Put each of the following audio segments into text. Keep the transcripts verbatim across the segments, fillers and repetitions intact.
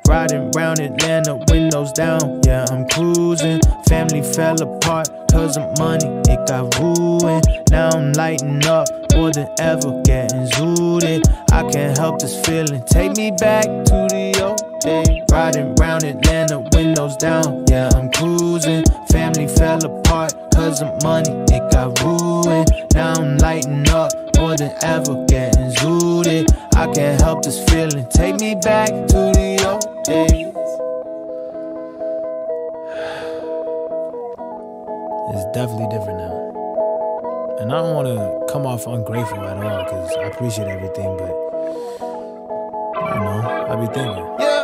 Riding round Atlanta, windows down, yeah, I'm cruising. Family fell apart cause of money, it got ruined. Now I'm lighting up more than ever, getting zooted. I can't help this feeling, take me back to the old days. Riding round Atlanta, windows down, yeah, I'm cruising. Family fell apart cause of money, it got ruined. Now I'm lighting up more than ever, getting zooted. I can't help this feeling, take me back to the old days. It's definitely different now. And I don't want to come off ungrateful at all, because I appreciate everything, but, you know, I be thinking.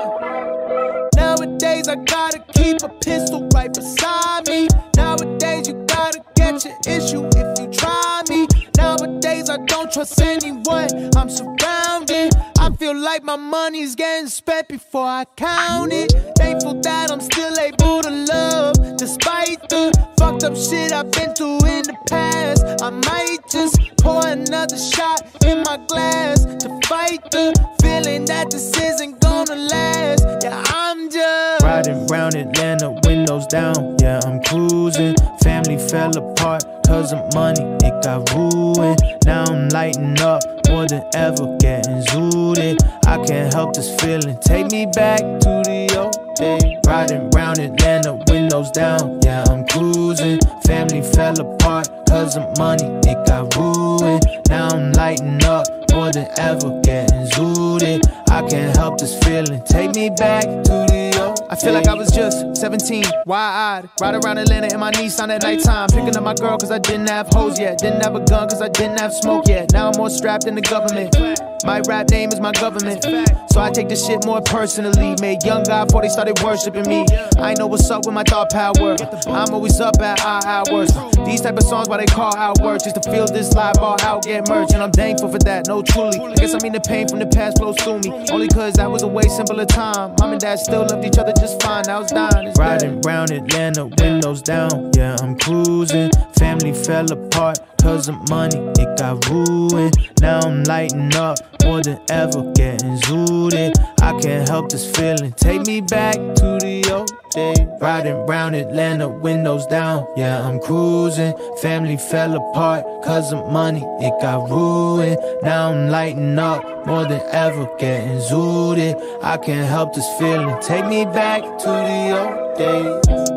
Yeah. Nowadays I gotta keep a pistol right beside me. Nowadays you gotta get your issue if you try me. Nowadays I don't trust anyone I'm surrounded. I feel like my money's getting spent before I count it. Thankful that I'm still able to love despite the fucked up shit I've been through in the past. I might just pour another shot in my glass to fight the feeling that this isn't gonna last. Yeah, I'm just riding round Atlanta, windows down, yeah, I'm cruising. Family fell apart cause of money, it got ruined. Now I'm lighting up more than ever, getting zooted. I can't help this feeling, take me back to the old days. Riding round Atlanta, windows down, yeah, I'm cruising. Family fell apart cause of money, it got ruined. Now I'm lighting up more than ever, getting zooted. I can't help this feeling, take me back to the old days. I feel like I was just seventeen, wide-eyed, ride around Atlanta in my Nissan at nighttime, picking up my girl cause I didn't have hoes yet, didn't have a gun cause I didn't have smoke yet. Now I'm more strapped than the government. My rap name is my government, so I take this shit more personally. Made young guy before they started worshiping me. I know what's up with my thought power. I'm always up at our hours. These type of songs why they call out work, just to feel this live ball out get merged, and I'm thankful for that. No, truly, I guess I mean the pain from the past flows through me. Only cause that was a way simpler time. Mom and dad still loved each other just fine. I was dying. Riding round Atlanta, windows down, yeah, I'm cruising. Family fell apart cause of money, it got ruined. Now I'm lighting up more than ever, getting zooted. I can't help this feeling, take me back to the old days. Riding round Atlanta, windows down, yeah, I'm cruising. Family fell apart cause of money, it got ruined. Now I'm lighting up more than ever, getting zooted. I can't help this feeling, take me back to the old days.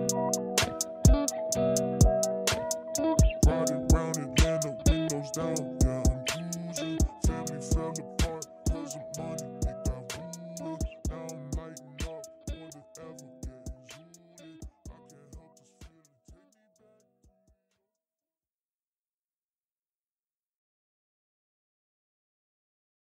Riding round Atlanta, windows down.